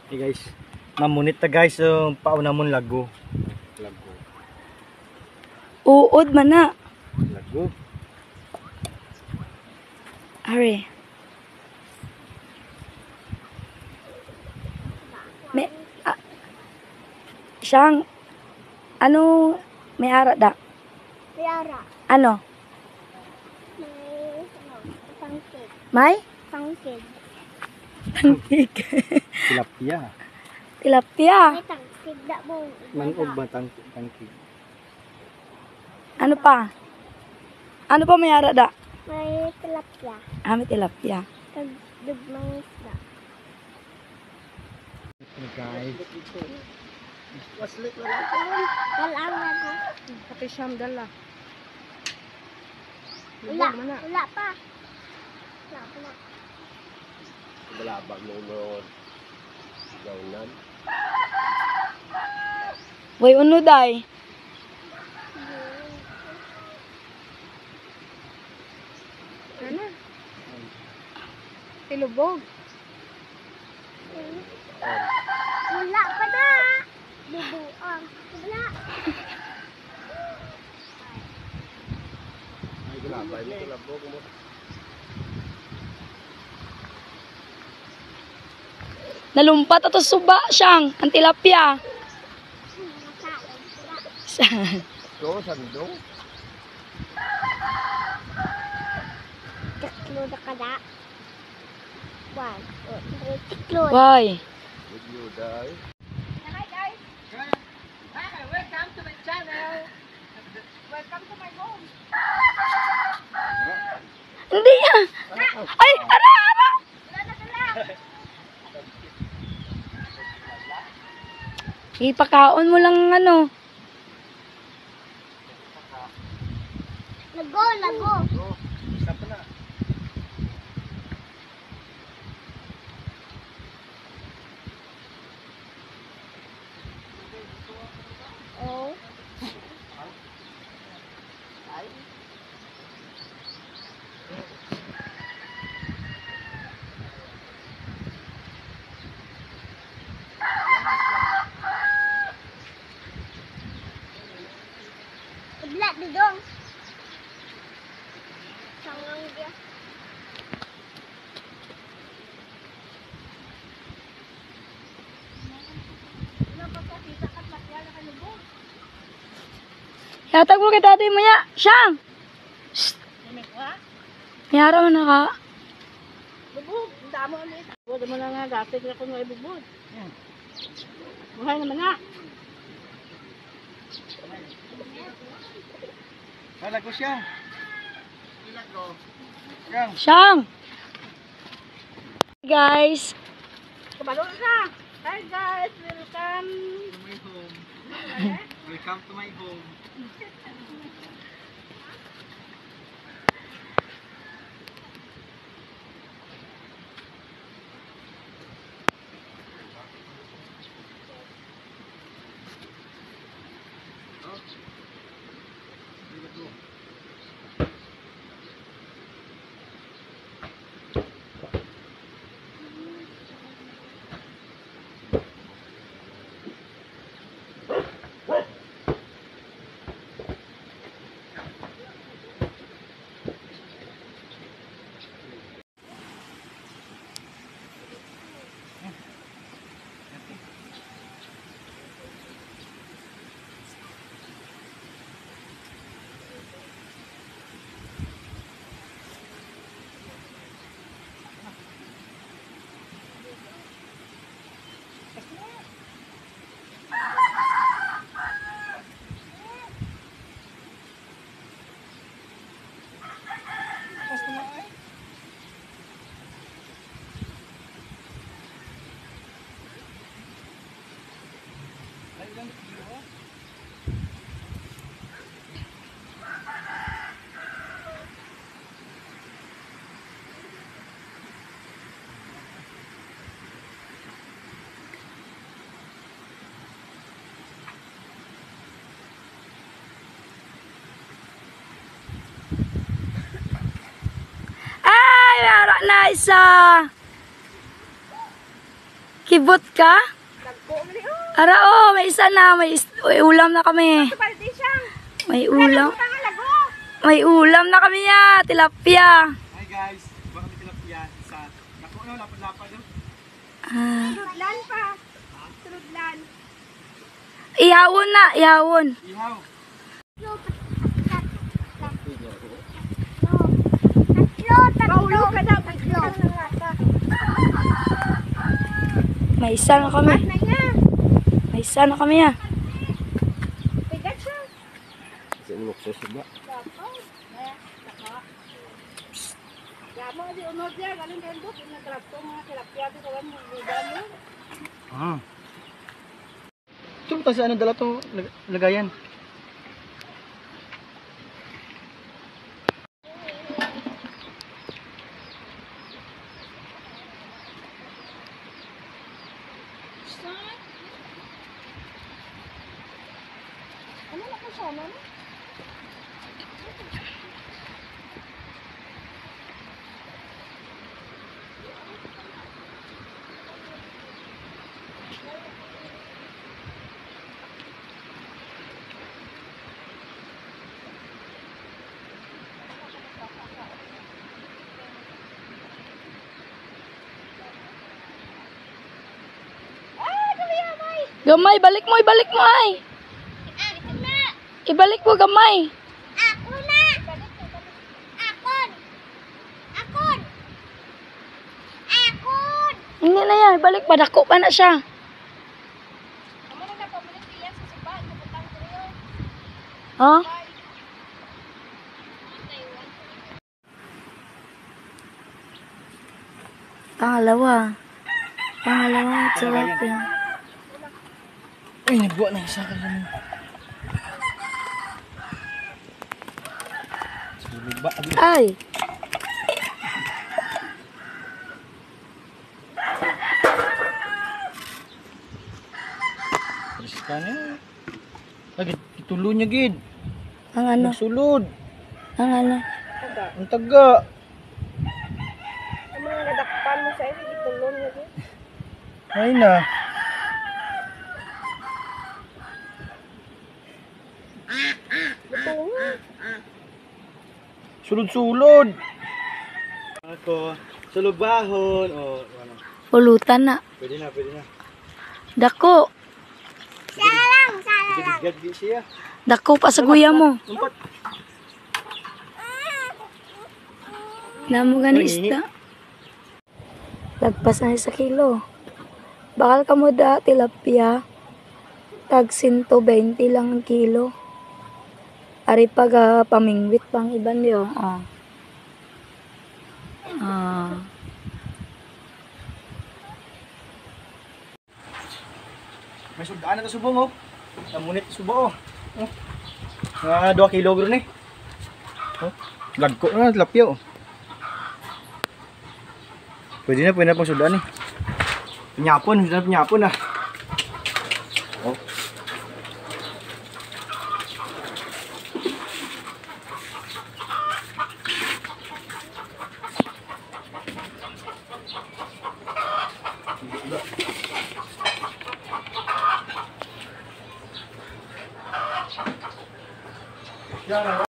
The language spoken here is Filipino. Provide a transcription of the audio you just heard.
Hey guys, namunit ta guys, pauna mon lago. Lago. Uod man na. Lago. Are. Siyang, ano, may ara da? May ara. Ano? Tangkid. May? Tangkid. Tangkig. Tilapia. Tilapia. May tangkid na mo. Manog ba tangkig? Ano pa? Ano pa may ara da? May tilapia. May tilapia. Tagdugmang isda. Hey guys. Walang lago. Pati siyam dala. Wala. Wala pa. Wala pa. Balabag mo gawnan. Way uno day. Ano? Ilubog. Wala pa na. Lubuang. Wala. Ay balabay mo labog mo. Nalumpat ato suba siyang. Ang tilapia. So sandong. Tiklo na ka na. 1, 2, 3, tiklo. Why? Video dai. Hi guys. Hi, welcome to my channel. Welcome to my home. Hindi ah. Ay, ara, ara. Ipakaon mo lang ano. Lago, lago. Isa pa na. Oh. Ibla didong. Sangang dia. Yatag mo kay tatay mo ya. Siyang. May ara man naka. Bubog, ang damo ulit. Huwag mo na nga, dati ko nga ibubog. Buhay naman nga. Lago siya. Lago. Yang. Siyang. Guys. Kabalo na. Hi guys, welcome. To my home. Welcome to my home. na isa. Kibot ka? Dagko mo ni oh. Ara, oh, may isa na. May ulam na kami. Balde siya. May ulam. Tanga lago. May ulam na kami ya. Tilapia. Hi guys, baka may tilapia sa naku na lapad-lapad oh. Tuludlan pa. Tuludlan. Ihawon na, ihawon. Ihaw. Paulo ka daw. May isa na kami. Na nga. May isa na kami ya. Bigat siya. Yamo di unod dia galing din buk ina krapto mga tilapia di kawan mo mo. Ah. Ito saan ang dala to lagayan? Ano na ko siya, mama? Gamay, balik mo, ibalik mo ay. Ako na. Ibalik mo gamay. Ako na. Akon. Akon. Akon. Hindi na yan, ibalik pa, dako pa na siya. Amo na pamulit diyan sa suba, nabutang ko yun. Ha? Pangalawa. Pangalawa, sarap yan. Uy, nagbuwa na isa ka lang. Sulod ba? Ay! Alis ka na. Lagi, itulo niya gid. Ang ano? Nagsulod. Ang ano? Ang taga. Ang mga nadakpan mo sa iyo, itulon niyo din. Ay na. Sulod-sulod. Ako, sulubahon. O, ano. Pulutan na. Pwede na, pwede na. Dako. Sala lang, sala lang. Gad di siya. Dako pa sa guya mo. Umpat. Namo gani isda. Lagpas na sa kilo. Bakal ka mo da tilapia. Tag 120 lang ang kilo. Ari pag pamingwit pang iban yo. Oh. Ah. May sudaan na to subong oh. Namunit subo oh. Oh. Nga 2 kilo bro ni. Oh. Lagko na tilapia oh. Pwede na pang sudaan ni. Pinyapon, sudah pinyapon ah. Oh.